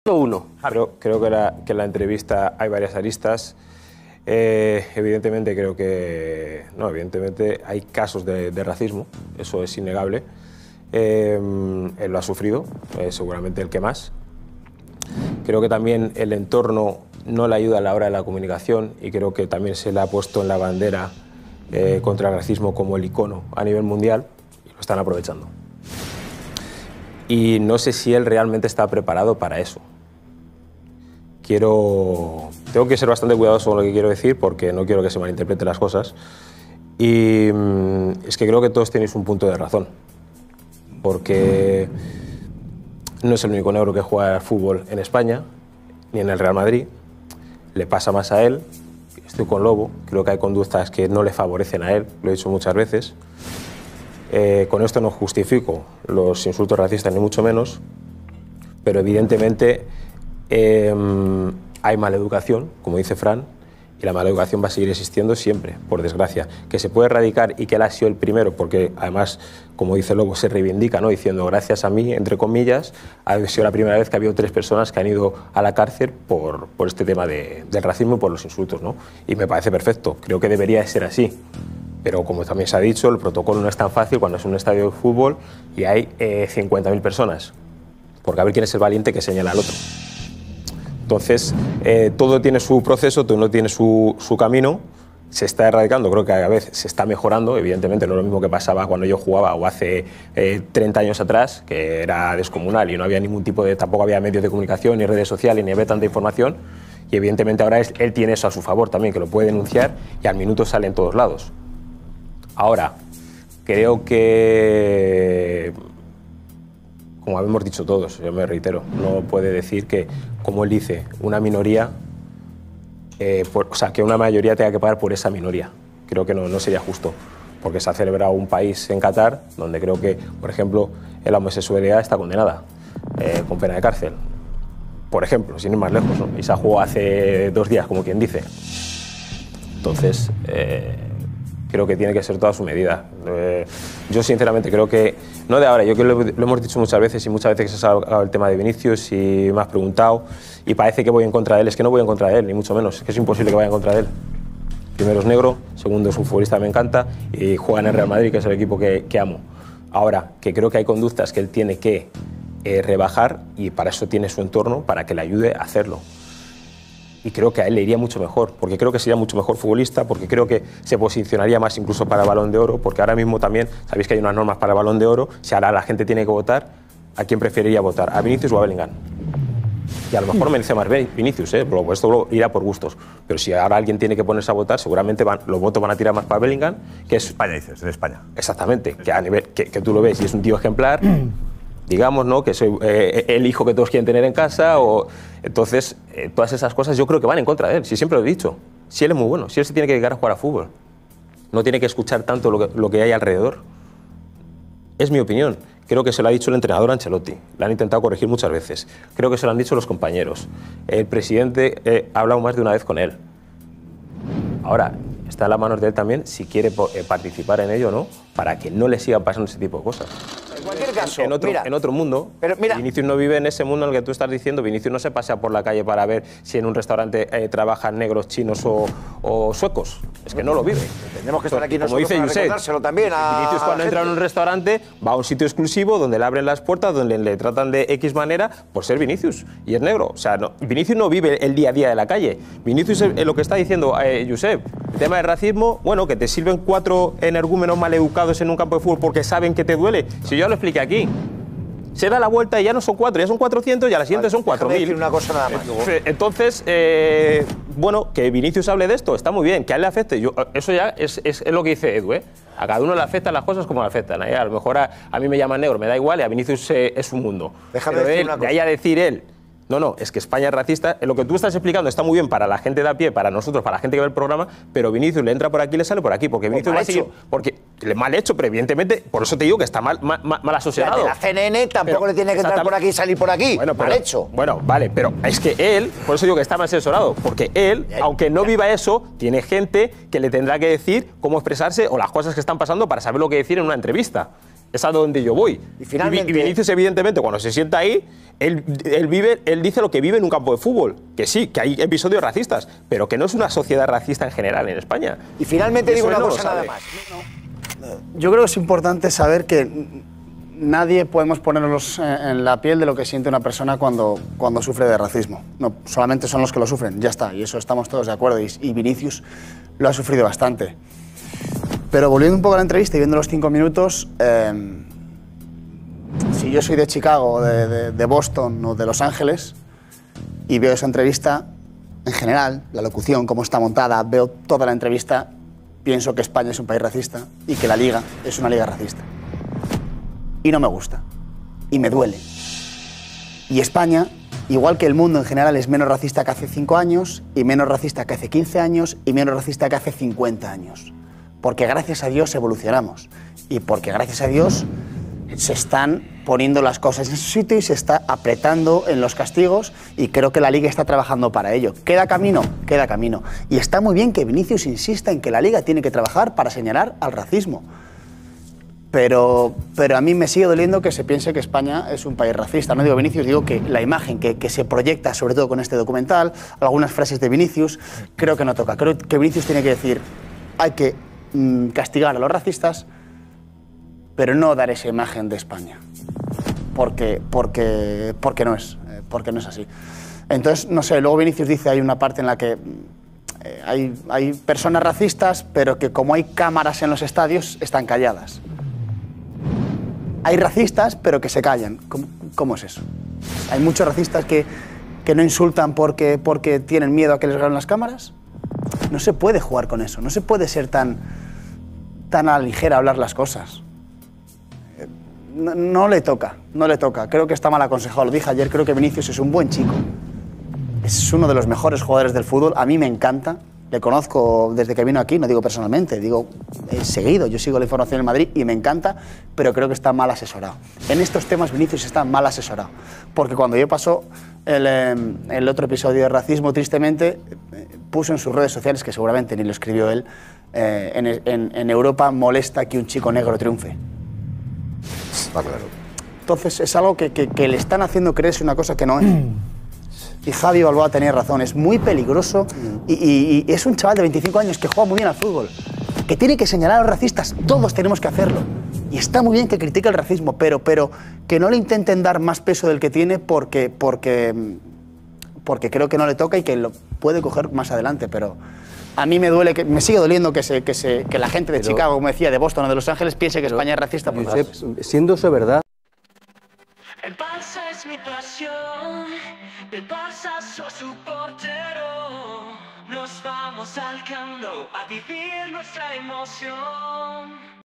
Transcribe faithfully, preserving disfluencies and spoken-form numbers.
Uno. Creo, creo que, la, que en la entrevista hay varias aristas. Eh, evidentemente creo que... No, evidentemente hay casos de, de racismo, eso es innegable. Eh, él lo ha sufrido, eh, seguramente el que más. Creo que también el entorno no le ayuda a la hora de la comunicación y creo que también se le ha puesto en la bandera eh, contra el racismo como el icono a nivel mundial y lo están aprovechando. Y no sé si él realmente está preparado para eso. Quiero... Tengo que ser bastante cuidadoso con lo que quiero decir porque no quiero que se malinterpreten las cosas. Y mmm, es que creo que todos tenéis un punto de razón. Porque no es el único negro que juega al fútbol en España, ni en el Real Madrid. Le pasa más a él. Estoy con Lobo. Creo que hay conductas que no le favorecen a él, lo he dicho muchas veces. Eh, con esto no justifico los insultos racistas, ni mucho menos, pero evidentemente eh, hay maleducación, como dice Fran, y la maleducación va a seguir existiendo siempre, por desgracia. Que se puede erradicar y que él ha sido el primero, porque además, como dice Lobo, se reivindica, ¿no? Diciendo, gracias a mí, entre comillas, ha sido la primera vez que ha habido tres personas que han ido a la cárcel por, por este tema de, del racismo y por los insultos, ¿no? Y me parece perfecto, creo que debería ser así. Pero como también se ha dicho, el protocolo no es tan fácil cuando es un estadio de fútbol y hay eh, cincuenta mil personas. Porque a ver quién es el valiente que señala al otro. Entonces, eh, todo tiene su proceso, todo tiene su, su camino. Se está erradicando, creo que a veces se está mejorando. Evidentemente no es lo mismo que pasaba cuando yo jugaba o hace eh, treinta años atrás, que era descomunal y no había ningún tipo de... Tampoco había medios de comunicación, ni redes sociales, ni había tanta información. Y evidentemente ahora es, él tiene eso a su favor también, que lo puede denunciar y al minuto sale en todos lados. Ahora, creo que, como habíamos dicho todos, yo me reitero, no puede decir que, como él dice, una minoría, eh, por, o sea, que una mayoría tenga que pagar por esa minoría. Creo que no, no sería justo, porque se ha celebrado un país en Qatar donde creo que, por ejemplo, la homosexualidad está condenada, eh, con pena de cárcel. Por ejemplo, sin ir más lejos, ¿no? Y se ha jugado hace dos días, como quien dice. Entonces... Eh, creo que tiene que ser toda su medida. Eh, yo sinceramente creo que, no de ahora, yo creo que lo, lo hemos dicho muchas veces y muchas veces que se ha hablado el tema de Vinicius y me has preguntado y parece que voy en contra de él, es que no voy en contra de él, ni mucho menos, es que es imposible que vaya en contra de él. Primero es negro, segundo es un futbolista que me encanta y juega en el Real Madrid, que es el equipo que, que amo. Ahora, que creo que hay conductas que él tiene que eh, rebajar y para eso tiene su entorno, para que le ayude a hacerlo. Y creo que a él le iría mucho mejor, porque creo que sería mucho mejor futbolista, porque creo que se posicionaría más incluso para el Balón de Oro, porque ahora mismo también, sabéis que hay unas normas para el Balón de Oro, si ahora la gente tiene que votar, ¿a quién preferiría votar? ¿A Vinicius o a Bellingham? Y a lo mejor merece más Vinicius, ¿eh? Por esto irá por gustos, pero si ahora alguien tiene que ponerse a votar, seguramente van, los votos van a tirar más para Bellingham, que es... España, dices, en España. Exactamente, que a nivel, que, que tú lo ves y es un tío ejemplar... digamos, ¿no? Que soy eh, el hijo que todos quieren tener en casa, o entonces eh, todas esas cosas yo creo que van en contra de él, si siempre lo he dicho. Si él es muy bueno, si él se tiene que dedicar a jugar a fútbol, no tiene que escuchar tanto lo que, lo que hay alrededor. Es mi opinión. Creo que se lo ha dicho el entrenador Ancelotti, le han intentado corregir muchas veces. Creo que se lo han dicho los compañeros. El presidente eh, ha hablado más de una vez con él. Ahora, está en las manos de él también si quiere eh, participar en ello o no, para que no le sigan pasando ese tipo de cosas. En cualquier caso, en otro, mira, en otro mundo, pero mira, Vinicius no vive en ese mundo en el que tú estás diciendo. Vinicius no se pasea por la calle para ver si en un restaurante eh, trabajan negros, chinos o, o suecos. Es que no lo vive. Tenemos que estar aquí como nosotros dice para Josep, recordárselo también a Vinicius cuando a entra en gente. un restaurante va a un sitio exclusivo donde le abren las puertas, donde le tratan de X manera por ser Vinicius y es negro. O sea, no, Vinicius no vive el día a día de la calle. Vinicius es lo que está diciendo eh, Josep. El tema del racismo, bueno, que te sirven cuatro energúmenos maleducados en un campo de fútbol porque saben que te duele. Si yo ya lo expliqué aquí. Se da la vuelta y ya no son cuatro, ya son cuatrocientos y a la siguiente vale, son cuatro mil. decir una cosa nada más. Entonces, eh, bueno, que Vinicius hable de esto, está muy bien, que a él le afecte. Yo, eso ya es, es, es lo que dice Edu, ¿eh? A cada uno le afectan las cosas como le afectan. ¿eh? A lo mejor a, a mí me llaman negro, me da igual, y a Vinicius eh, es un mundo. Déjame Pero decir él, una cosa. de ahí a decir él, no, no, es que España es racista. Lo que tú estás explicando está muy bien para la gente de a pie, para nosotros, para la gente que ve el programa, pero Vinicius le entra por aquí y le sale por aquí, porque Vinicius va a seguir. Porque mal hecho, pero evidentemente, por eso te digo que está mal, mal, mal asociado. La C N N tampoco pero, le tiene que entrar por aquí y salir por aquí. Bueno, pero, mal hecho. Bueno, vale, pero es que él, por eso digo que está mal asesorado, porque él, aunque no viva eso, tiene gente que le tendrá que decir cómo expresarse o las cosas que están pasando para saber lo que decir en una entrevista. Es a donde yo voy. Y finalmente- y Vinicius, evidentemente, cuando se sienta ahí, él, él, vive, él dice lo que vive en un campo de fútbol. Que sí, que hay episodios racistas, pero que no es una sociedad racista en general en España. Y finalmente Y digo eso una él no cosa lo nada sabe. más. Yo creo que es importante saber que nadie podemos ponernos en la piel de lo que siente una persona cuando, cuando sufre de racismo. No, solamente son los que lo sufren, ya está, y eso estamos todos de acuerdo, y, y Vinicius lo ha sufrido bastante. Pero volviendo un poco a la entrevista y viendo los cinco minutos, eh, si yo soy de Chicago, de, de, de Boston o de Los Ángeles y veo esa entrevista, en general, la locución, cómo está montada, veo toda la entrevista, pienso que España es un país racista y que la Liga es una liga racista. Y no me gusta. Y me duele. Y España, igual que el mundo en general, es menos racista que hace cinco años, y menos racista que hace quince años, y menos racista que hace cincuenta años. Porque gracias a Dios evolucionamos. Y porque gracias a Dios se están poniendo las cosas en su sitio y se está apretando en los castigos, y creo que la Liga está trabajando para ello. ¿Queda camino? Queda camino. Y está muy bien que Vinicius insista en que la Liga tiene que trabajar para señalar al racismo. Pero, pero a mí me sigue doliendo que se piense que España es un país racista. No digo Vinicius, digo que la imagen que, que se proyecta, sobre todo con este documental, algunas frases de Vinicius, creo que no toca. Creo que Vinicius tiene que decir, hay que mm, castigar a los racistas, pero no dar esa imagen de España. Porque, porque, porque, no es, eh, porque no es así. Entonces, no sé, luego Vinicius dice, hay una parte en la que eh, hay, hay personas racistas, pero que como hay cámaras en los estadios, están calladas. Hay racistas, pero que se callan. ¿Cómo, cómo es eso? Hay muchos racistas que, que no insultan porque, porque tienen miedo a que les graben las cámaras. No se puede jugar con eso. No se puede ser tan, tan a la ligera hablar las cosas. No, no le toca, no le toca. Creo que está mal aconsejado. Lo dije ayer, creo que Vinicius es un buen chico. Es uno de los mejores jugadores del fútbol. A mí me encanta. Le conozco desde que vino aquí, no digo personalmente, digo he seguido, yo sigo la información en Madrid y me encanta, pero creo que está mal asesorado. En estos temas Vinicius está mal asesorado, porque cuando yo pasó el, eh, el otro episodio de racismo, tristemente, eh, puso en sus redes sociales, que seguramente ni lo escribió él, eh, en, en, en Europa molesta que un chico negro triunfe. Está claro. Entonces es algo que, que, que le están haciendo creerse una cosa que no es. Y Javi Balboa tenía razón, es muy peligroso y, y, y es un chaval de veinticinco años que juega muy bien al fútbol, que tiene que señalar a los racistas, todos tenemos que hacerlo. Y está muy bien que critique el racismo, pero, pero que no le intenten dar más peso del que tiene porque, porque, porque creo que no le toca y que lo puede coger más adelante. Pero a mí me duele, que me sigue doliendo que, se, que, se, que la gente de Pero, Chicago, como decía, de Boston o de Los Ángeles piense que España es racista. Por Josep, razones. siendo eso verdad, El Barça es mi pasión, el Barça soy su portero. Nos vamos al Camp Nou a vivir nuestra emoción.